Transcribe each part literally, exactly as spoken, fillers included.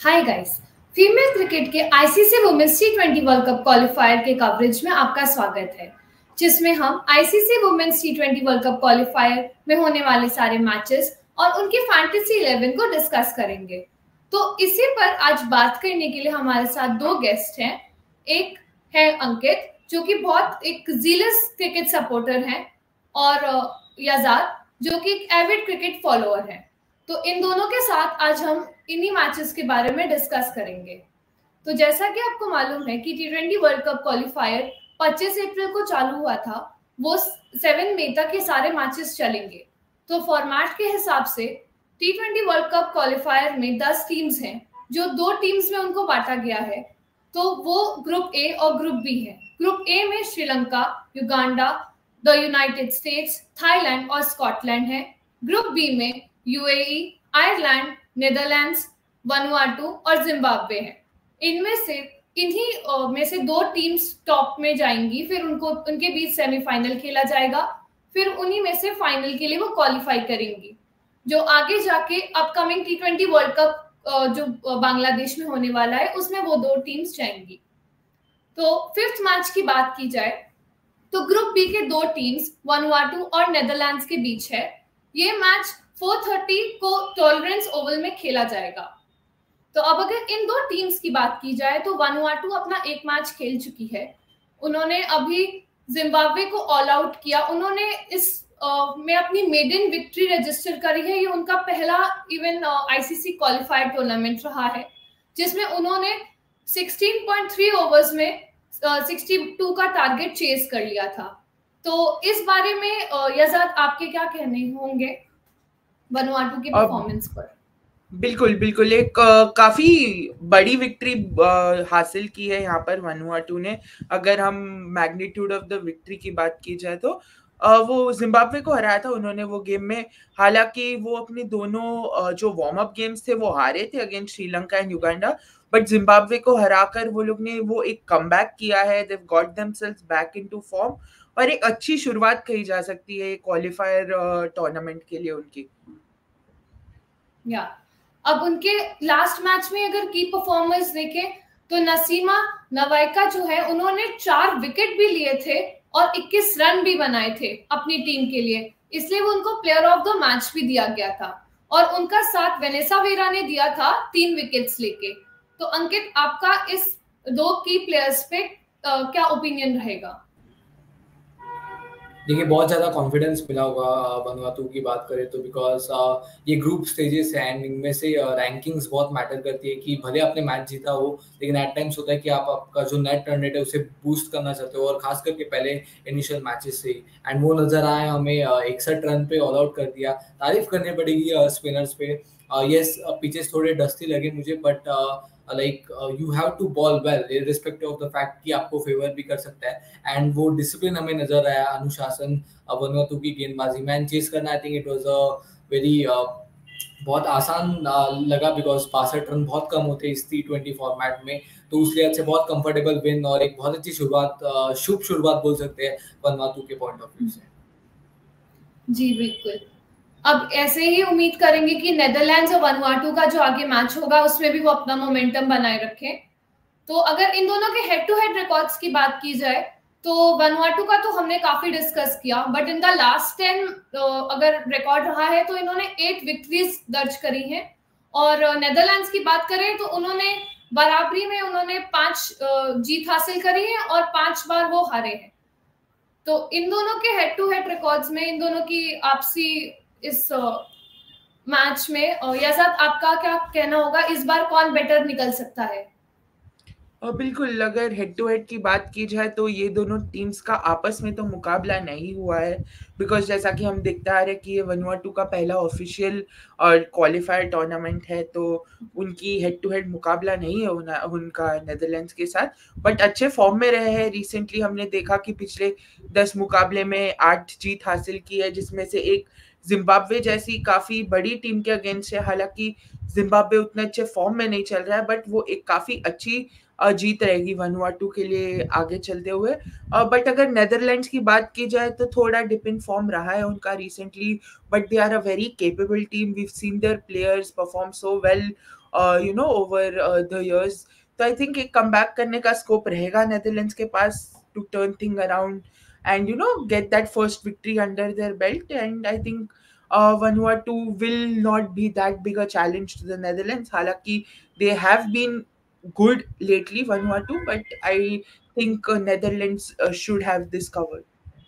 हाय guys, female cricket के ICC women's T twenty world cup qualifier के coverage में आपका स्वागत है, जिसमें हम ICC women's T twenty world cup qualifier में होने वाले सारे मैचेस और उनके फैंटेसी इलेवन को डिस्कस करेंगे। तो इसी पर आज बात करने के लिए हमारे साथ दो गेस्ट हैं। एक है अंकित, जो कि बहुत एक जीलस क्रिकेट सपोर्टर हैं, और याजाद, जो कि एक एविड क्रिकेट फॉलोअर है। तो इन दोनों के साथ आज हम इन्हीं मैचेस के बारे में डिस्कस करेंगे। तो जैसा कि आपको मालूम है कि T twenty world cup qualifier पच्चीस अप्रैल को चालू हुआ था, वो सात मई तक ये सारे मैचेस चलेंगे। तो फॉर्मेट के हिसाब से T twenty world cup qualifier में दस टीम्स हैं, जो दो टीम्स में उनको बांटा गया है। तो वो ग्रुप ए और ग्रुप बी है। ग्रुप ए में Sri Lanka, Uganda, the United States, Thailand और स्कॉटलैंड है। ग्रुप बी में यूएई, आयरलैंड, नेदरलैंड्स, वनुआटू और जिम्बाब्वे है। इनमें से इन्हीं में से दो टीम्स टॉप में जाएंगी, फिर उनको उनके बीच सेमीफाइनल खेला जाएगा, फिर उन्हीं में से फाइनल के लिए वो क्वालिफाई करेंगी, जो आगे जाके upcoming T twenty world cup जो बांग्लादेश में होने वाला है, उसमें वो दो टीम्स जाएंगी। तो फिफ्थ मैच की बात की जाए तो ग्रुप बी के दो टीम्स वनुआटू और नेदरलैंड्स के बीच है। ये मैच चार तीस को टॉलरेंस ओवल में खेला जाएगा। तो अब अगर इन दो टीम्स की बात की जाए तो वनुआटू अपना एक मैच खेल चुकी है। उन्होंने अभी जिम्बाब्वे को ऑल आउट किया। उन्होंने इस uh, में अपनी मेडन विक्ट्री रजिस्टर करी है। ये उनका पहला इवन आईसीसी क्वालिफाइड टूर्नामेंट रहा है, जिसमें उन्होंने सोलह पॉइंट तीन ओवर्स में uh, बासठ का टारगेट चेस कर लिया था। तो इस बारे में uh, यजाद, आपके क्या कहने होंगे वनुआटू के परफॉर्मेंस पर? बिल्कुल बिल्कुल एक आ, काफी बड़ी विक्ट्री हासिल की है यहाँ पर वनुआटू ने। अगर हम मैग्नीट्यूड ऑफ द विक्ट्री की बात की जाए तो आ, वो जिम्बाब्वे को हराया था उन्होंने वो गेम में। हालांकि वो अपने दोनों आ, जो वार्म अप गेम्स थे वो हारे थे against Sri Lanka and Uganda, but Zimbabwe को हराकर वो लोग ने वो एक कमबैक किया है। They got themselves back into form और एक अच्छी शुरुआत कही जा सकती है क्वालिफायर टूर्नामेंट के लिए उनकी। या अब उनके लास्ट मैच में अगर की परफॉर्मेंस देखें तो नसीमा नवाइका जो है, उन्होंने चार विकेट भी लिए थे और इक्कीस रन भी बनाए थे अपनी टीम के लिए, इसलिए वो उनको प्लेयर ऑफ द मैच भी दिया गया था। और उनका साथ वेनेसा वेरा ने दिया था तीन विकेट्स लेके। तो अंकित, आपका इस दो की प्लेयर्स पे आ, क्या ओपिनियन रहेगा? देखिए, बहुत ज़्यादा कॉन्फिडेंस मिला होगा वनुआतू की बात करें तो, बिकॉज ये ग्रुप स्टेजेस हैं एंड इनमें से रैंकिंग्स बहुत मैटर करती है कि भले आपने मैच जीता हो, लेकिन एट टाइम्स होता है कि आप आपका जो नेट रन रेट है उसे बूस्ट करना चाहते हो, और खास करके पहले इनिशियल मैचेस से ही। एंड वो नज़र आया हमें, इकसठ रन पे ऑल आउट कर दिया। तारीफ करनी पड़ेगी स्पिनर्स पे। यस, पिचेस थोड़े डस्टी लगे मुझे, but like you have to bowl well irrespective of the fact कि आपको फेवर भी कर सकता है। एंड वो डिसिप्लिन हमें नजर आया, अनुशासन वनुआतू की गेंदबाजी, मैन चेस करना, I think it was a very बहुत आसान uh, लगा, बिकॉज बासठ रन बहुत कम होते इस टी ट्वेंटी फॉर्मेट में। तो उस लिहाज से बहुत कंफर्टेबल विन और एक बहुत अच्छी शुरुआत, uh, शुभ शुरुआत बोल सकते हैं वनुआतू के पॉइंट ऑफ व्यू से। जी बिल्कुल। अब ऐसे ही उम्मीद करेंगे कि नेदरलैंड्स और वनुआटू का जो आगे मैच होगा उसमें भी वो अपना मोमेंटम बनाए रखें। तो अगर इन दोनों के हेड टू हेड रिकॉर्ड्स की बात की जाए तो वनुआटू का तो हमने काफी डिस्कस किया, बट इनका लास्ट टेन अगर रिकॉर्ड रहा है तो इन्होंने एट विक्ट्रीज दर्ज करी हैं। और नेदरलैंड्स की बात करें तो उन्होंने बराबरी में उन्होंने पांच जीत हासिल करी है और पांच बार वो हारे हैं। तो इन दोनों के हेड टू हेड रिकॉर्ड्स में, इन दोनों की आपसी इस मैच में, याजाद, आपका क्या कहना होगा? इस बार कौन बेटर निकल सकता है? और बिल्कुल, अगर हेड टू हेड की बात की जाए तो ये दोनों टीम्स का आपस में तो मुकाबला नहीं हुआ है, बिकॉज जैसा कि हम देखते आ रहे हैं कि ये वनुआटू का पहला ऑफिशियल और क्वालिफायर टूर्नामेंट है, तो उनकी हेड टू हेड मुकाबला नहीं है उन, उनका नेदरलैंड्स के साथ, बट अच्छे फॉर्म में रहे हैं। रिसेंटली हमने देखा कि पिछले दस मुकाबले में आठ जीत हासिल की है, जिसमें से एक जिम्बाब्वे जैसी काफ़ी बड़ी टीम के अगेंस्ट है। हालांकि जिम्बाब्वे उतने अच्छे फॉर्म में नहीं चल रहा है, बट वो एक काफ़ी अच्छी जीत रहेगी वनुआटू के लिए आगे चलते हुए। बट अगर नेदरलैंड्स की बात की जाए तो थोड़ा डिप इन फॉर्म रहा है उनका recently, but they are a very capable team. We seen their players perform so well you know over the years. तो आई थिंक एक कमबैक करने का स्कोप रहेगा नेदरलैंड्स के पास to turn thing around and you know get that first victory under their belt. And I think uh, Vanuatu will not be that big a challenge to the Netherlands. Halaki they have been good lately, Vanuatu, but I think uh, Netherlands uh, should have this covered.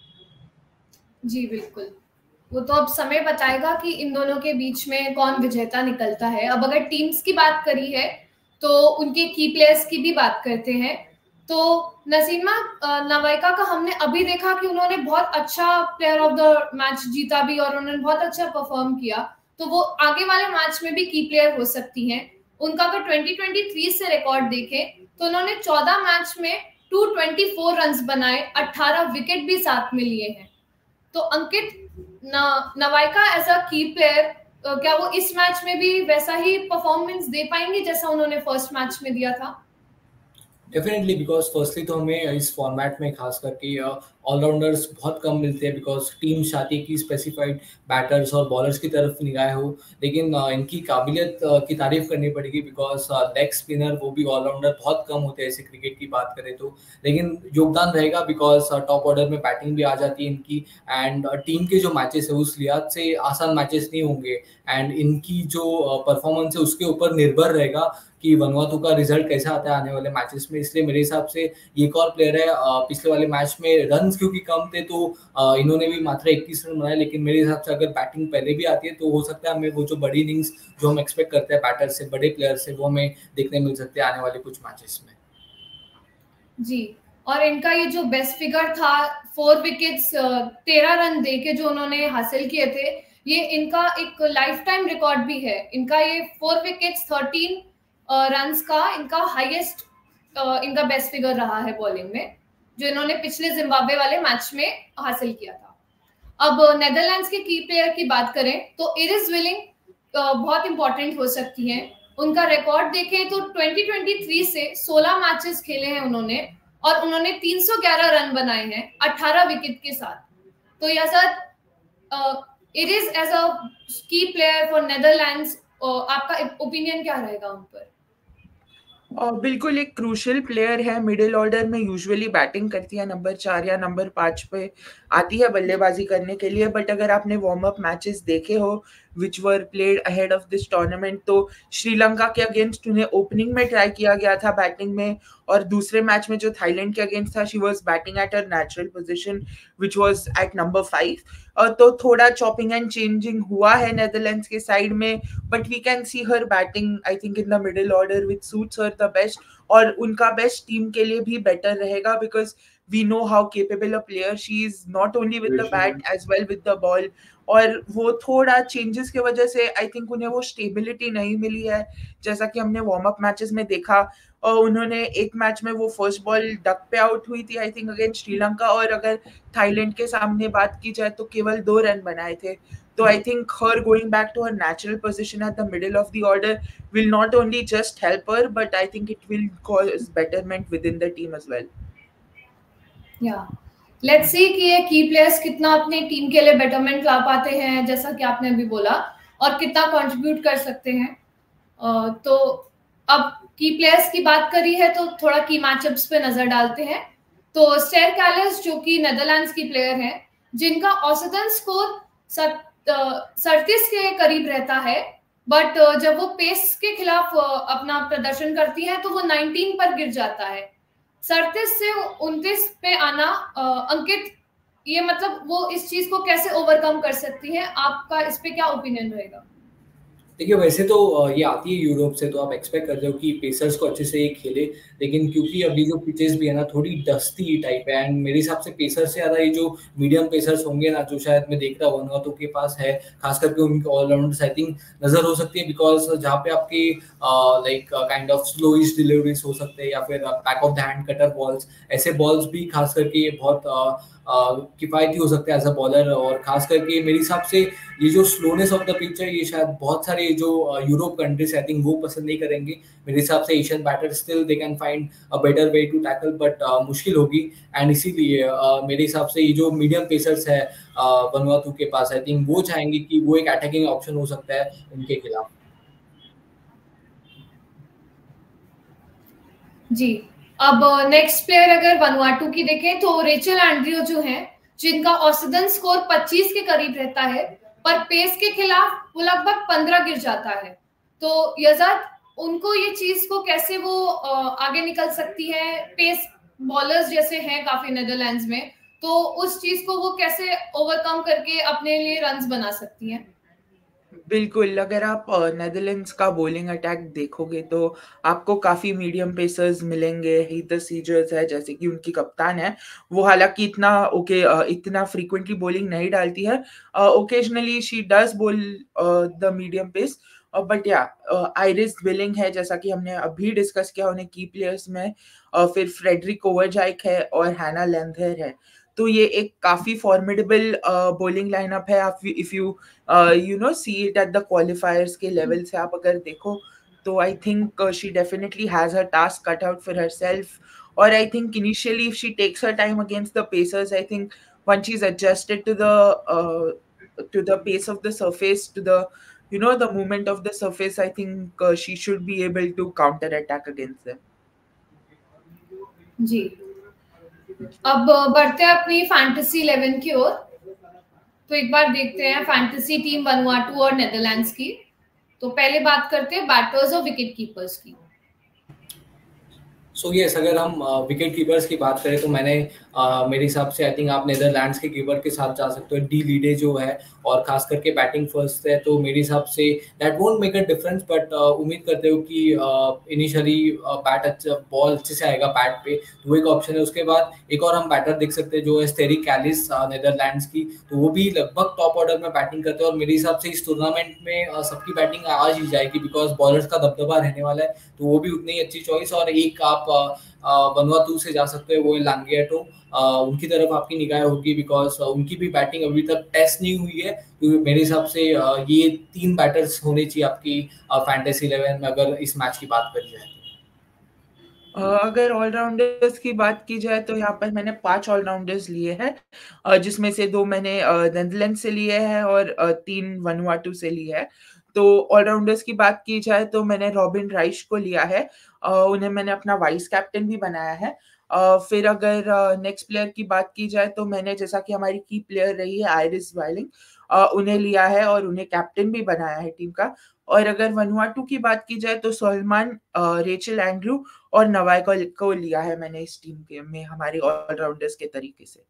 जी बिल्कुल, वो तो अब समय बताएगा कि इन दोनों के बीच में कौन विजेता निकलता है। अब अगर टीम्स की बात करी है तो उनके की प्लेयर्स की भी बात करते हैं। तो नसीमा नवाइका का हमने अभी देखा कि उन्होंने बहुत अच्छा प्लेयर ऑफ द मैच जीता भी और उन्होंने बहुत अच्छा परफॉर्म किया, तो वो आगे वाले मैच में भी की प्लेयर हो सकती हैं। उनका अगर ट्वेंटी ट्वेंटी थ्री से रिकॉर्ड देखें तो उन्होंने चौदह मैच में दो सौ चौबीस रन्स बनाए, अठारह विकेट भी साथ में लिए हैं। तो अंकित, न, नवाइका एज अ की प्लेयर क्या वो इस मैच में भी वैसा ही परफॉर्मेंस दे पाएंगे जैसा उन्होंने फर्स्ट मैच में दिया था? डेफिनेटली, बिकॉज फर्स्टली तो हमें इस फॉर्मेट में खास करके ऑलराउंडर्स बहुत कम मिलते हैं, बिकॉज टीम चाहती है कि स्पेसिफाइड बैटर्स और बॉलर्स की तरफ निगाह हो, लेकिन uh, इनकी काबिलियत uh, की तारीफ करनी पड़ेगी, बिकॉज लेग स्पिनर वो भी ऑलराउंडर बहुत कम होते हैं ऐसे क्रिकेट की बात करें तो। लेकिन योगदान रहेगा बिकॉज टॉप ऑर्डर में बैटिंग भी आ जाती है इनकी, एंड टीम के जो मैचेस है उस लिहाज से आसान मैचेस नहीं होंगे, एंड इनकी जो परफॉर्मेंस है उसके ऊपर निर्भर रहेगा कि वनुआतु का रिजल्ट कैसा आता है आने वाले मैचेस में। इसलिए मेरे हिसाब से ये एक और प्लेयर है, पिछले वाले मैच में रन्स क्योंकि कम थे तो इन्होंने भी मात्र इक्कीस रन बनाए, लेकिन मेरे हिसाब से अगर बैटिंग पहले भी आती है तो हो सकता है हमें वो जो बड़ी इनिंग्स जो हम एक्सपेक्ट करते हैं बैटर से, बड़े प्लेयर से, वो हमें देखने मिल सकते हैं आने वाले कुछ मैचेस में। जी, और इनका ये जो बेस्ट फिगर था, फोर विकेट्स तेरह रन दे के जो उन्होंने हासिल किए थे, ये इनका एक लाइफ टाइम रिकॉर्ड भी है। इनका ये फोर विकेट्स थर्टीन रन्स का इनका हाईएस्ट इनका बेस्ट फिगर रहा है बॉलिंग में, जो इन्होंने पिछले जिम्बाब्वे वाले मैच में हासिल किया था। अब नेदरलैंड्स के की प्लेयर की बात करें तो इरिस विलिंग बहुत इंपॉर्टेंट हो सकती हैं। उनका रिकॉर्ड देखें तो ट्वेंटी ट्वेंटी थ्री से सोलह मैचेस खेले हैं उन्होंने और उन्होंने तीन सौ ग्यारह रन बनाए हैं अठारह विकेट के साथ। तो यह sir iris as a key player for Netherlands, आपका ओपिनियन क्या रहेगा उन पर? Uh, बिल्कुल एक क्रूशल प्लेयर है, मिडिल ऑर्डर में यूजुअली बैटिंग करती है, नंबर चार या नंबर पाँच पे आती है बल्लेबाजी करने के लिए। बट अगर आपने वार्म अप मैचेस देखे हो which were played ahead of this tournament, तो श्रीलंका के अगेंस्ट उन्हें ओपनिंग में ट्राई किया गया था बैटिंग में, और दूसरे मैच में जो थाईलैंड के अगेंस्ट था she was batting at her natural position which was at number five. तो थोड़ा चॉपिंग एंड चेंजिंग हुआ है नेदरलैंड्स के साइड में, but we can see her batting I think in the middle order which suits her the best, और उनका best team के लिए भी बेटर रहेगा because we know how capable a player she is, not only with the bat as well with the ball। और वो थोड़ा changes की वजह से आई थिंक उन्हें वो स्टेबिलिटी नहीं मिली है, जैसा कि हमने वार्म अप मैचेस में देखा। और उन्होंने एक मैच में वो फर्स्ट बॉल डक पे आउट हुई थी आई थिंक अगेंस्ट श्रीलंका, और अगर थाईलैंड के सामने बात की जाए तो केवल दो रन बनाए थे। तो I think her going back to her natural position at the middle of the order will not only just help her, but I think it will cause betterment within the team as well. Yeah let's see कि ये की players कितना अपनी team के लिए betterment ला पाते हैं, जैसा कि आपने अभी बोला, और कितना कंट्रीब्यूट कर सकते हैं। uh, तो अब की प्लेयर्स की बात करी है तो थोड़ा की मैचअप्स पे नजर डालते हैं। तो स्टेर कैलर्स जो कि नेदरलैंड्स की प्लेयर हैं, जिनका औसतन स्कोर सैंतीस के करीब रहता है, बट जब वो पेस के खिलाफ अपना प्रदर्शन करती है तो वो उन्नीस पर गिर जाता है। सैंतीस से उनतीस पे आना, अंकित, ये मतलब वो इस चीज को कैसे ओवरकम कर सकती है? आपका इस पे क्या ओपिनियन रहेगा? देखिए, वैसे तो ये आती है यूरोप से, तो आप एक्सपेक्ट करते हो कि पेसर्स को अच्छे से ये खेले, लेकिन क्योंकि अभी जो पिचेस भी है ना थोड़ी डस्टी टाइप है, एंड मेरे हिसाब से पेसर्स से ज़्यादा ये जो मीडियम पेसर्स होंगे ना, जो शायद मैं देख रहा हूँ वनुआतु के पास है, खास करके उनके ऑलराउंडर्स आई थिंक नजर हो सकती है, बिकॉज जहाँ पे आपके like kind of slowish deliveries हो सकते हैं या फिर back of the hand cutter balls, ऐसे बॉल्स भी खास करके बहुत uh, किफ़ायती हो सकते हैं एज अ बॉलर। और खास करके मेरे हिसाब से ये जो स्लोनेस ऑफ द पिच है, ये शायद बहुत सारे जो यूरोप कंट्रीज आई थिंक वो पसंद नहीं करेंगे। मेरे हिसाब से Asian batter still they can find a better way to tackle, but मुश्किल होगी, एंड इसीलिए uh, मेरे हिसाब से ये जो मीडियम पेसर्स है वनुआतु के पास, आई थिंक वो चाहेंगे कि वो एक अटैकिंग ऑप्शन हो सकता है उनके खिलाफ। जी। अब नेक्स्ट प्लेयर अगर वनुआटू की देखें तो रेचल एंड्रियो जो है, जिनका औसतन स्कोर पच्चीस के करीब रहता है, पर पेस के खिलाफ वो लगभग पंद्रह गिर जाता है। तो यजाद, उनको ये चीज को कैसे वो आगे निकल सकती है? पेस बॉलर्स जैसे हैं काफी नेदरलैंड्स में, तो उस चीज को वो कैसे ओवरकम करके अपने लिए रन्स बना सकती हैं? बिल्कुल, अगर आप नेदरलैंड्स का बॉलिंग अटैक देखोगे तो आपको काफ़ी मीडियम पेसर्स मिलेंगे। हीथर सीजर्स है जैसे कि उनकी कप्तान है, वो हालाँकि इतना ओके अ, इतना फ्रीक्वेंटली बॉलिंग नहीं डालती है। अ, occasionally she does bowl uh, the medium pace uh, but yeah uh, iris billing है जैसा कि हमने अभी डिस्कस किया उन्हें की प्लेयर्स में। अ, फिर फ्रेडरिक कोवरजाइक है और हैना लैंथर है। तो ये एक काफ़ी फॉर्मिडेबल अ, बॉलिंग लाइनअप है। आप if you you know see it at the qualifiers के लेवल से आप अगर देखो तो I think she definitely has her task cut out for herself. और I think initially if she takes her time against the pacers, I think once she's adjusted to the uh, to the pace of the surface, to the you know the movement of the surface, I think uh, she should be able to counter attack against them. जी। अब बढ़ते हैं अपनी fantasy eleven की ओर। तो एक बार देखते हैं फैंटेसी टीम वनुआटू और नेदरलैंड्स की। तो पहले बात करते हैं बैटर्स और विकेट कीपर्स की। सो यस, अगर हम विकेट कीपर्स की बात करें तो मैंने uh, मेरे हिसाब से आई थिंक आप नेदरलैंड्स के कीपर के साथ जा सकते हो। डी लीडे जो है और खास करके बैटिंग फर्स्ट है, तो मेरे हिसाब से that won't make a difference, but उम्मीद करते हो कि इनिशियली बैट अच्छा बॉल अच्छे से आएगा बैट पे, तो वो एक ऑप्शन है। उसके बाद एक और हम बैटर देख सकते हैं जो है स्टेरी कैलिस नेदरलैंड्स की, तो वो भी लगभग टॉप ऑर्डर में बैटिंग करते हैं और मेरे हिसाब से इस टूर्नामेंट में uh, सबकी बैटिंग आज ही जाएगी बिकॉज बॉलर्स का दबदबा रहने वाला है, तो वो भी उतनी ही अच्छी चॉइस। और एक आप वनुआतू से जा सकते हैं, वो है लांगियाटो, उनकी तरफ आपकी निगाह होगी बिकॉज उनकी भी बैटिंग अभी तक टेस्ट नहीं हुई है। तो मेरे हिसाब से ये तीन बैटर्स होने चाहिए आपकी फैंटेसी इलेवन में अगर इस मैच की बात करी जाए। अगर ऑलराउंडर्स की बात की जाए तो यहाँ पर मैंने पांच ऑलराउंडर्स लिए हैं, जिसमें से दो मैंने नेदरलैंड्स से लिए हैं और तीन वनुआटू से लिए हैं। तो ऑलराउंडर्स की बात की जाए तो मैंने रॉबिन राइश को लिया है, उन्हें मैंने अपना वाइस कैप्टन भी बनाया है। फिर अगर नेक्स्ट प्लेयर की बात की जाए तो मैंने, जैसा कि हमारी की प्लेयर रही है आइरिस वाइलिंग, उन्हें लिया है और उन्हें कैप्टन भी बनाया है टीम का। और अगर वनुआटू की बात की जाए तो सलमान, रेचल एंड्रू और नवाई को, को लिया है मैंने इस टीम के में हमारे ऑलराउंडर्स के तरीके से।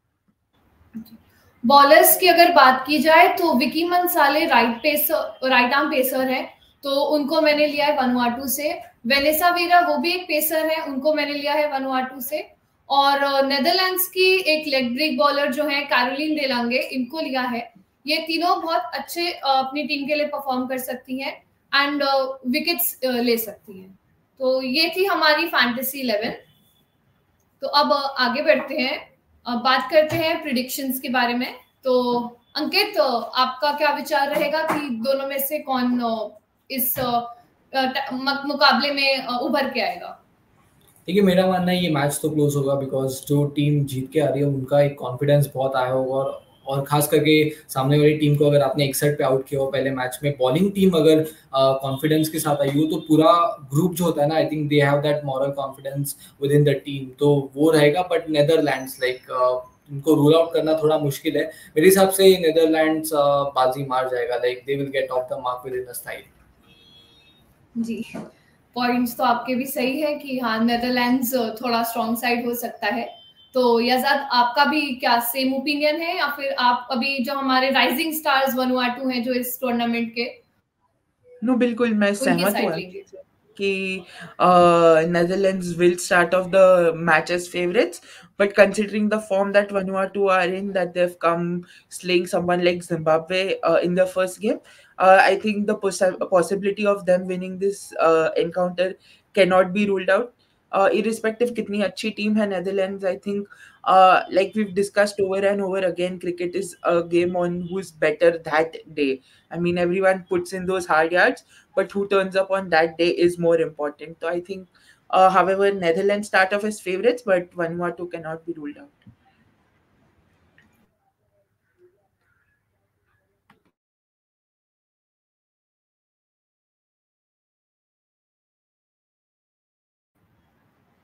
बॉलर्स की अगर बात की जाए तो Vicky Mansale right pacer right arm pacer है, तो उनको मैंने लिया है वनुआटू से। वेनेसा वेरा वो भी एक पेसर है, उनको मैंने लिया है वनुआटू से। और नेदरलैंड्स की एक लेग ब्रेक बॉलर जो है कैरोलिन डेलांगे, इनको लिया है। ये तीनों बहुत अच्छे अपनी टीम के लिए परफॉर्म कर सकती हैं एंड विकेट्स ले सकती हैं। तो ये थी हमारी फैंटेसी इलेवन। तो अब आगे बढ़ते हैं, अब बात करते हैं प्रिडिक्शंस के बारे में। तो अंकित, आपका क्या विचार रहेगा कि दोनों में से कौन इस मुकाबले में उभर के आएगा? देखिए, मेरा मानना है ये मैच तो क्लोज होगा बिकॉज जो टीम जीत के आ रही है उनका एक कॉन्फिडेंस बहुत आया होगा और और खास करके सामने वाली टीम को अगर आपने एक सेट पे आउट किया हो पहले मैच में, बॉलिंग टीम अगर कॉन्फिडेंस uh, के साथ आई हो तो पूरा ग्रुप जो होता है ना, I think they have that moral confidence within the team, तो वो रहेगा। बट नेदरलैंड्स लाइक उनको रूल आउट करना थोड़ा मुश्किल है मेरे हिसाब से। नेदरलैंड्स uh, बाजी मार जाएगा, like they will get off the mark within the style. जी, पॉइंट्स तो आपके भी सही है कि हाँ नेदरलैंड्स थोड़ा स्ट्रॉन्ग साइड हो सकता है। तो यजाद, आपका भी क्या सेम ओपिनियन है या फिर आप अभी जो हमारे राइजिंग स्टार्स वनुआटू हैं जो इस टूर्नामेंट के, नो बिल्कुल मैं उनकी सहमत साइड हूँ लेंगे? कि Netherlands will start off the match as favorites, but considering the form that Vanuatu are in, that they've come slaying someone like Zimbabwe uh, in their first game, uh, I think the poss- possibility of them winning this uh, encounter cannot be ruled out. Uh, irrespective कितनी अच्छी team है Netherlands, I think uh, like we've discussed over and over again, cricket is a game on who's better that day. I mean, everyone puts in those hard yards, but who turns up on that day is more important. So I think, uh, however, Netherlands start off as favorites, but Vanuatu cannot be ruled out.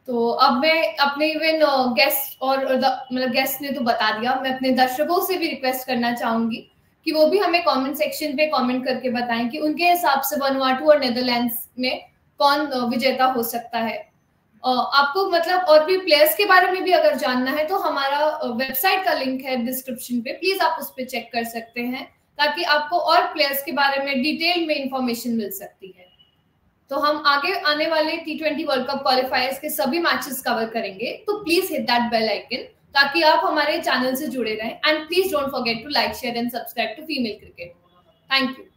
तो अब मैं अपने even guest और मतलब guest ने तो बता दिया, मैं अपने दर्शकों से भी रिक्वेस्ट करना चाहूंगी कि वो भी हमें कमेंट सेक्शन पे कमेंट करके बताएं कि उनके हिसाब से वनुआटू और नेदरलैंड्स में कौन विजेता हो सकता है। आपको मतलब और भी प्लेयर्स के बारे में भी अगर जानना है तो हमारा वेबसाइट का लिंक है डिस्क्रिप्शन पे, प्लीज आप उस पर चेक कर सकते हैं ताकि आपको और प्लेयर्स के बारे में डिटेल में इंफॉर्मेशन मिल सकती है। तो हम आगे आने वाले T twenty world cup qualifiers के सभी मैचेस कवर करेंगे, तो please hit that bell icon ताकि आप हमारे चैनल से जुड़े रहें। And please don't forget to like, share and subscribe to female cricket. Thank you.